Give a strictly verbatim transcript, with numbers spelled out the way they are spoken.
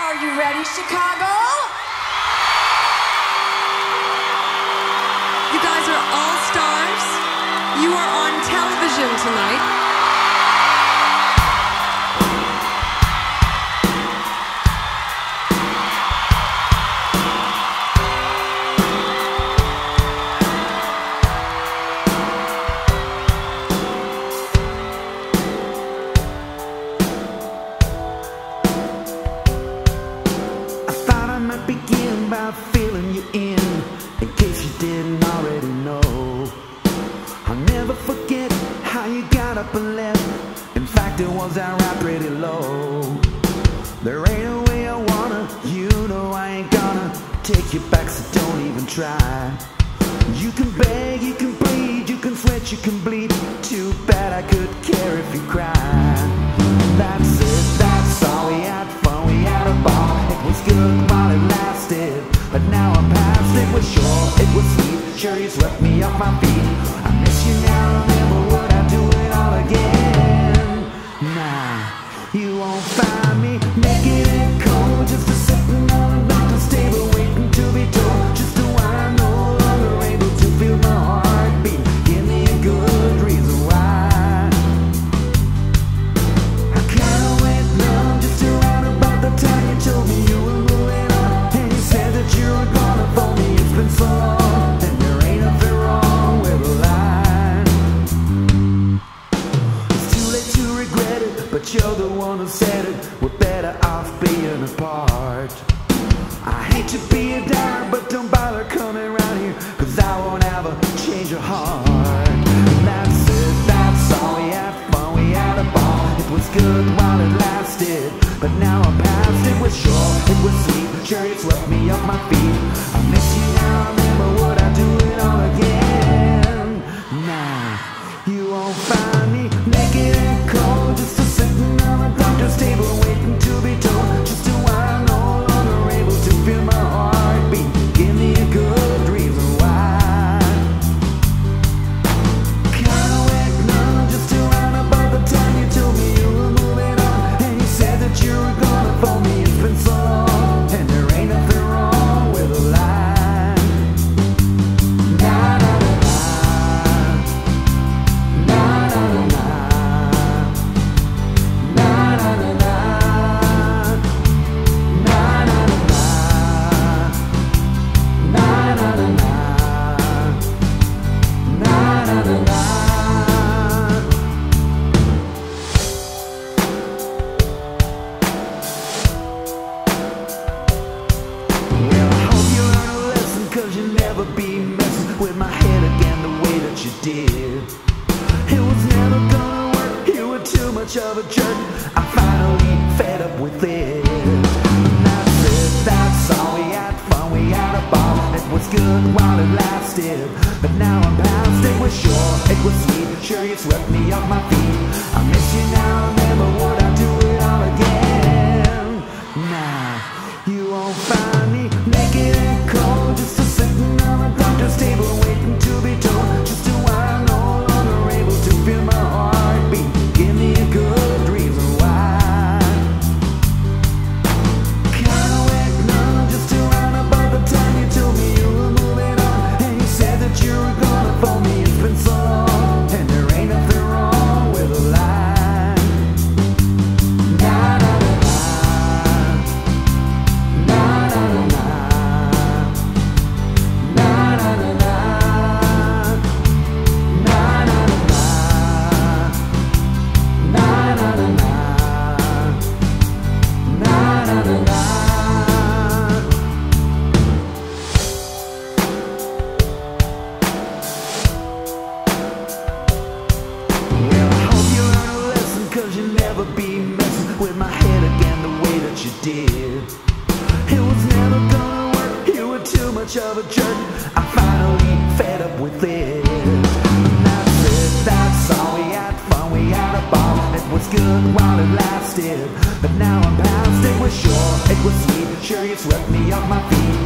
Are you ready, Chicago? You guys are all stars. You are on television tonight. Begin by filling you in, in case you didn't already know. I'll never forget how you got up and left. In fact, it was outright pretty low. There ain't a way I wanna, you know I ain't gonna take you back, so don't even try. You can beg, you can plead, you can sweat, you can bleed. Too bad I could care if you cry. That's it, that's all. We had fun, we had a ball. It was good while it lasted, but now I'm past. It was short, it was sweet. Sure, you swept me off my feet. I miss you now, never would I do it all again. Nah, you won't find me naked and cold, just a sitting on a doctor's table waiting to be told just to why I'm no longer able to feel my heartbeat. Give me a good reason why. I kinda went numb just around about the time you told me you were moving on, and you said that you were gonna phone me. It's been so long, and there ain't nothing wrong with a lie. It's too late to regret it, but you're the one who said it. We're better off being apart. I hate to be a downer, but don't bother coming around here, cause I won't ever change your heart. That's it, that's all. We had fun, we had a ball. It was good while it lasted, but now I'm past. It was short, it was sweet. Sure, you swept me off my feet. I miss you now, never would I do it all again. Nah, you won't find me naked and cold, just a sitting on a doctor's table waiting to be told just to why I'm no longer able to feel my heartbeat. Give me a good reason why. Kinda went numb just around about the time you told me you were moving on, and you said that you were gonna phone me. It's been so long, and there ain't nothing wrong with a lie. Nah, nah, nah, nah. Nah, nah, nah, nah. Nah, nah, nah, nah. Nah, nah, nah, nah. Nah, nah, nah, nah. Nah, nah, nah, nah. Well, I hope you learn a lesson, cause you'll never be messing with my head again the way that you did. It was never gonna work, you were too much of a jerk. I finally fed up with it. That's it, that's all. We had fun, we had a ball. It was good while it lasted, but now I'm past. It was short, it was sweet. Sure, you swept me off my feet. I miss you now, never would I do it all again. Nah, you won't find me naked and cold, just a sitting on a doctor's table waiting to be told just to why I'm no longer able to feel my heartbeat. Give me a good reason why. Kinda went numb just around about the time you told me you were moving on, and you said that you were gonna phone me. It's been so long, and there ain't nothing wrong with a lie. Nah, nah, nah, nah. Nah, nah, nah, nah. Nah, nah, nah, nah. Nah, nah, nah, nah. Nah, nah, nah, nah. Nah, nah, nah, nah. Well, I hope you learn a lesson, cause you'll never be messing with my head again the way that you did. It was never gonna work, you were too much of a jerk. I finally fed up with it. That's it, that's all. We had fun, we had a ball. It was good while it lasted, but now I'm past. It was short, it was sweet. Sure, you swept me off my feet.